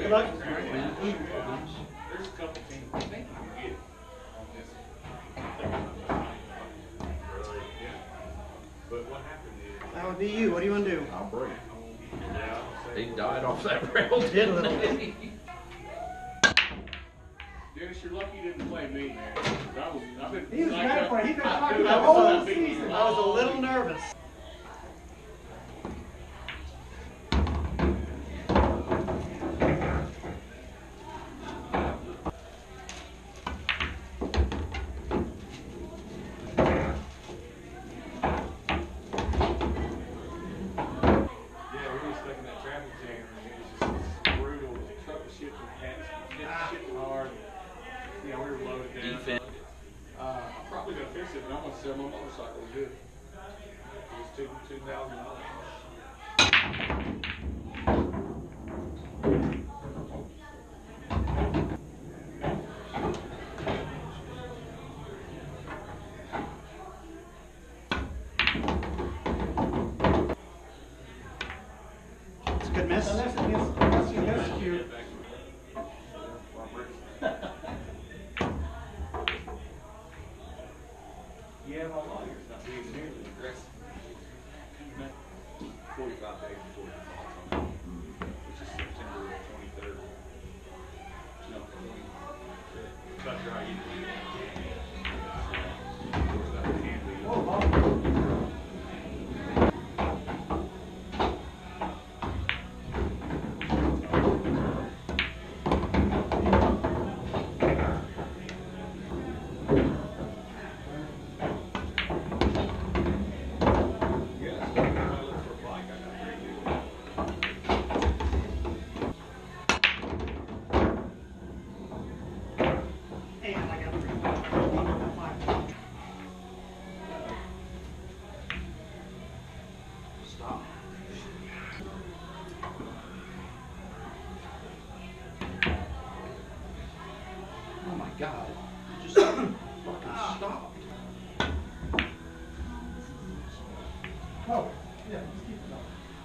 Good luck. There's a couple teams I think you can get on this. Really? Yeah. But what happened is. That would be you. What do you want to do? I'll break. Yeah. He died off that rail. Did a little bit. Dennis, you're lucky you didn't play me, man. I've been. He was ready for it. He's been talking I the was whole on that season. I was a little nervous. I'm probably gonna fix it, but I'm gonna sell my motorcycle good. It was $2,000. It's a good miss. That's cute. Yeah, my lawyer's not being nearly aggressive. 45 days before the fall, which is September 23rd. No, 20. About dry heat. Of course, that can be. Oh, wow. Stop. Oh my God. It just fucking stopped. Oh, yeah, just keep it up.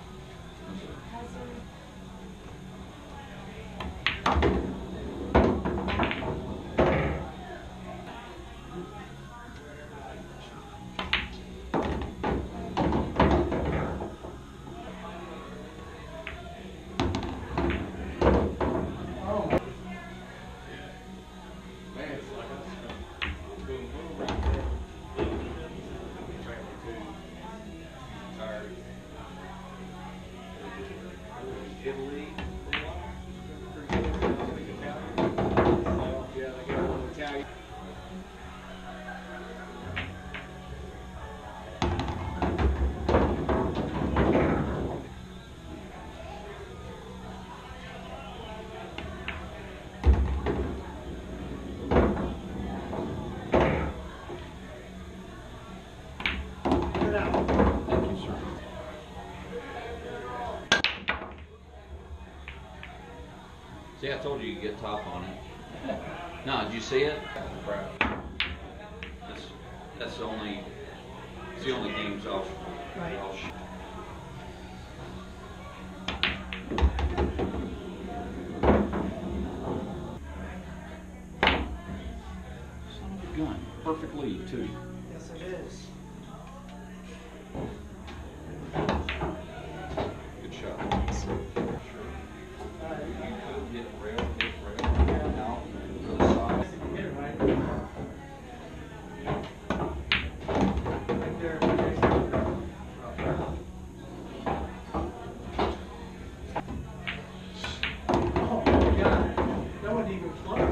Italy. Yeah, they got a little Italian. Get out. Thank you, sir. See, I told you you could get top on it. No, did you see it? That's the only, it's the only game's off. Right. Son of a gun. Perfect lead, too. Yes, it is. Good shot. Sure. You could hit rail, out, to the side. Hit it right. Right there. Oh my God. That wasn't even close.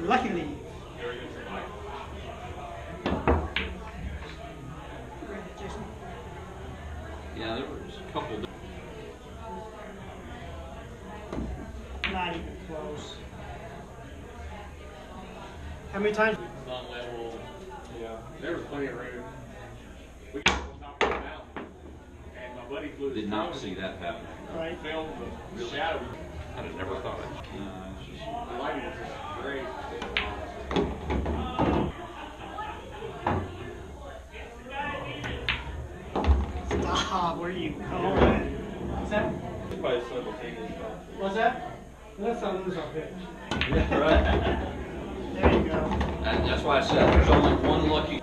Lucky leave. Jason. Yeah, there was a couple. Not even close. How many times? Sun level. Yeah. There was plenty of room. We got on top of the mountain, and my buddy flew. Did not see that happen. Right. Filmed the shadow. I'd have never thought it. It's just, The lighting was just great. Stop. Where are you going? What's that? Probably simultaneous. What's that? That's how lose our pitch. yeah, right. There you go. And that's why I said there's only one lucky.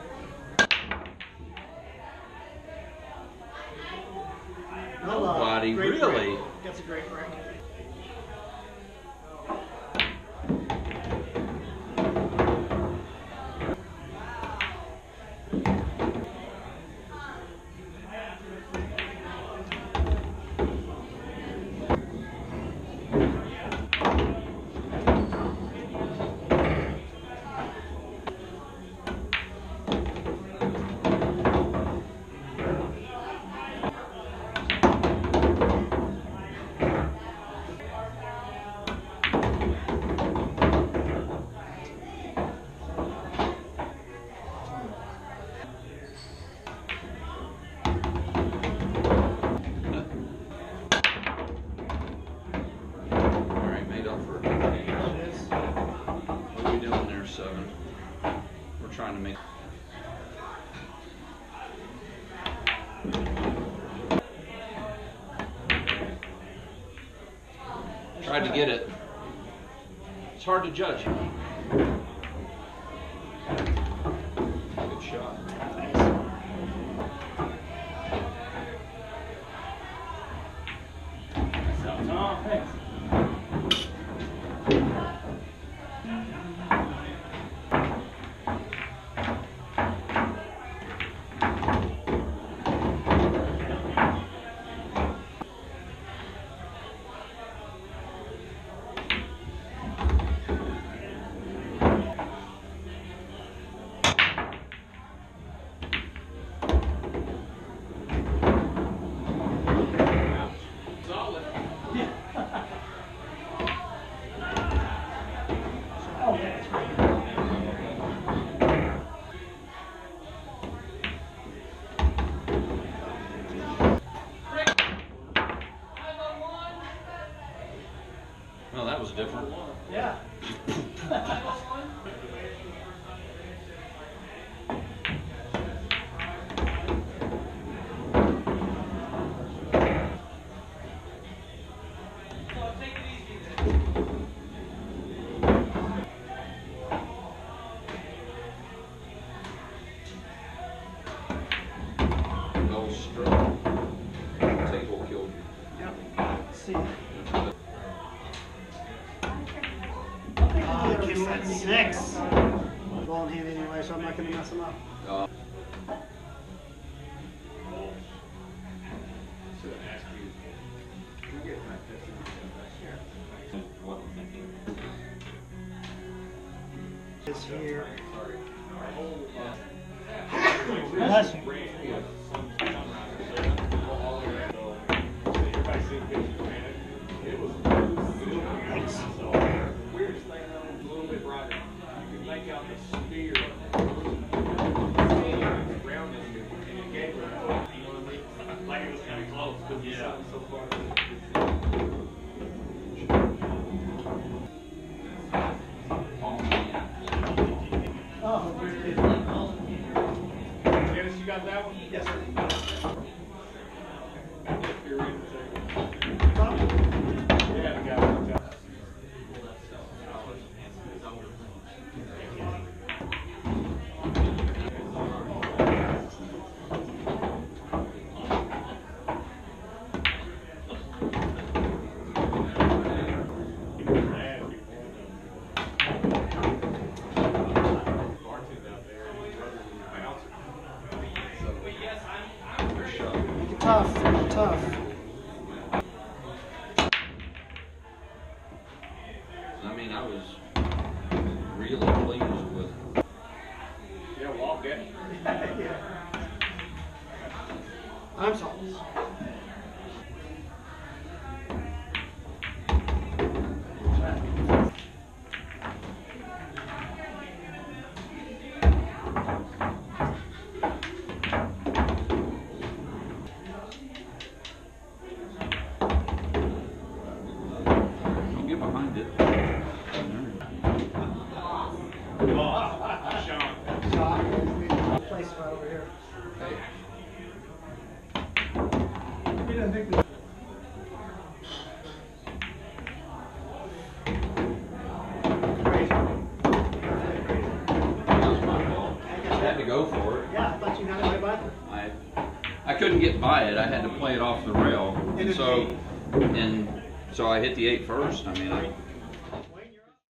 Nobody Great really. break. That's a great break. All right, made up for it. What are we doing there, 7? We're trying to make. Tried to get it. It's hard to judge. Good shot. Solid. Oh, yeah, it's great. Well, that was different. Yeah. No stroke. Table killed you. Yep. Let's see. Oh, the kid's at 6. Ball in hand anyway, so I'm not going to mess him up. Should have asked you. Can we get my picture? Wasn't thinking. It's here. Yeah. Bless you. Everybody seen pictures, man. It was Thanks. weirdest thing a little bit brighter. You could make out the sphere around this, and it gave it, you know what I mean? Like it was kind of close, because the sun so far. Oh, man. Oh, very good. Dennis, you got that one? Yes, sir. If you're in the table. Top? Yeah, the guy was out. Make it tough. Make it tough. I mean, I was really pleased with. Yeah, walk it. Yeah. I'm sorry. Don't get behind it. Sean. Shot. Place right over here. Okay. He doesn't think that. Crazy. That was my fault. I had to go for it. Yeah, I thought you had it right by there. I couldn't get by it. I had to play it off the rail, and so I hit the 8 first. I mean,